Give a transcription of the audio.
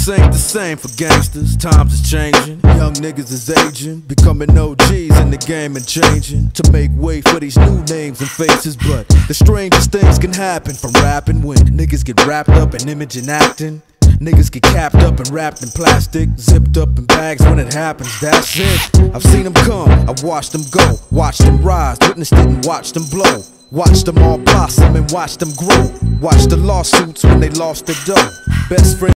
This ain't the same for gangsters, times is changing. Young niggas is aging, becoming OGs in the game and changing to make way for these new names and faces. But the strangest things can happen from rapping when niggas get wrapped up in image and acting. Niggas get capped up and wrapped in plastic, zipped up in bags when it happens, that's it. I've seen them come, I've watched them go, watched them rise, witnessed it and watched them blow. Watched them all blossom and watched them grow. Watched the lawsuits when they lost their dough. Best friend